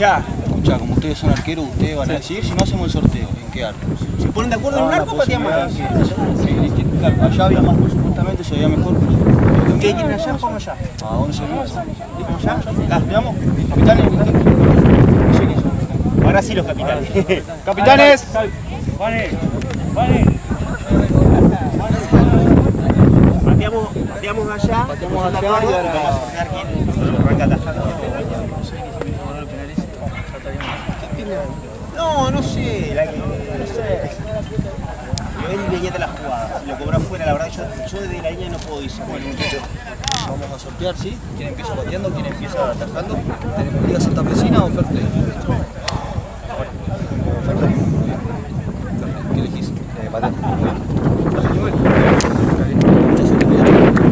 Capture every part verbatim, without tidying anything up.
Escuchá. Escuchá, como ustedes son arqueros, ustedes van a decidir si no hacemos el sorteo. ¿En qué arco? ¿Se ponen de acuerdo en un arco o pateamos? Claro, allá había más, supuestamente se veía mejor. ¿Qué quieren allá? Vamos allá. ¿A dónde se vamos? ¿Vamos allá? Acá, veamos. Capitanes. Ahora sí los capitanes. ¡Capitanes! ¡Vale! ¡Vale! Pateamos, pateamos allá. Pateamos allá y ahora... Vamos a sortear quién arranca atajando. No, no sé. La que, no sé. Yo él leía de la jugada. Si lo cobró afuera, la verdad, yo, yo desde la línea no puedo irse. Bueno, muchachos, vamos a sortear, ¿sí? ¿Quién empieza pateando? ¿Quién empieza atajando? ¿Tenemos Liga Santafesina o Fair Play? Fair Play. ¿Qué elegís? Eh, patear. Mucha suerte, muchachos.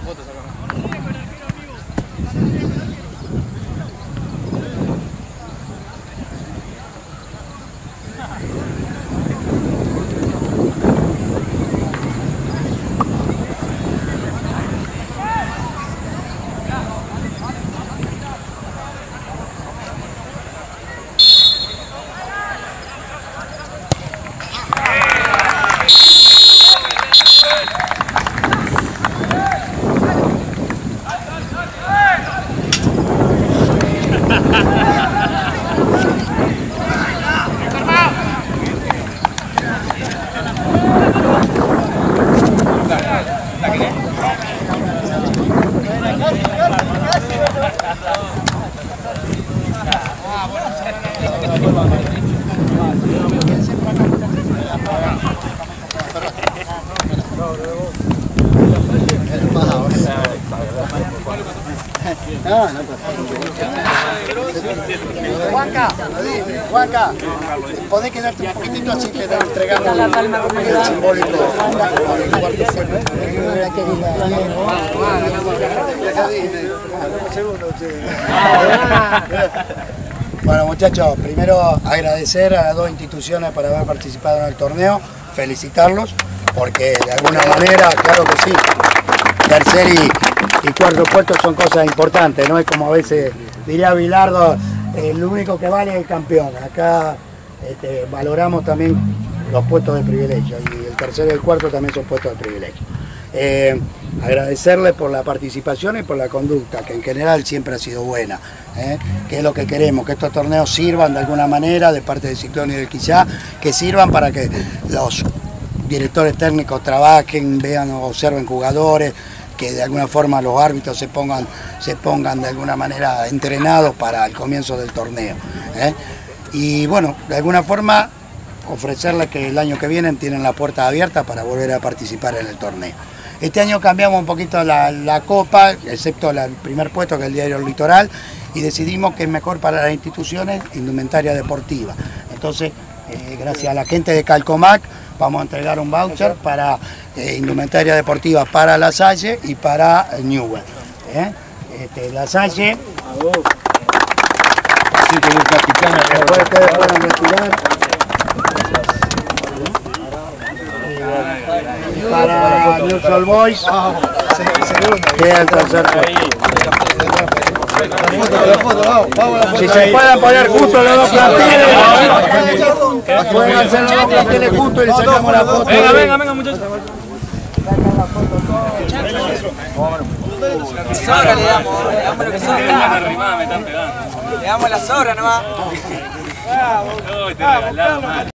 fotos acá. Juanca, Juanca, podés quedarte un poquitito así que te entregamos el simbólico. Bueno, muchachos, primero agradecer a las dos instituciones por haber participado en el torneo, felicitarlos, porque de alguna manera, claro que sí, tercer y, y cuarto puesto son cosas importantes, no es como a veces diría Bilardo, eh, lo único que vale es el campeón. Acá este, valoramos también los puestos de privilegio y el tercero y el cuarto también son puestos de privilegio. Eh, agradecerles por la participación y por la conducta, que en general siempre ha sido buena, ¿eh? Que es lo que queremos, que estos torneos sirvan de alguna manera de parte del Ciclón y del Quillá, que sirvan para que los directores técnicos trabajen, vean o observen jugadores, que de alguna forma los árbitros se pongan, se pongan de alguna manera entrenados para el comienzo del torneo, ¿eh? Y bueno, de alguna forma ofrecerles que el año que viene tienen la puerta abierta para volver a participar en el torneo. Este año cambiamos un poquito la, la copa, excepto la, el primer puesto que es el Diario Litoral, y decidimos que es mejor para las instituciones indumentaria deportiva. Entonces, eh, gracias a la gente de Calcomac, vamos a entregar un voucher para eh, indumentaria deportiva para La Salle y para Newell. ¿eh? Este, La Salle. Así que después ustedes pueden retirar. Para New Soul Boys, queda el tercer puesto. Si se pueden poner justo los dos planteles, pueden hacer los dos planteles juntos y le sacamos la foto. Venga, venga, venga, muchachos. Sobra le damos, le damos lo que sobra. Me están pegando. Le damos la sobra nomás. Uy, te regalaba, madre.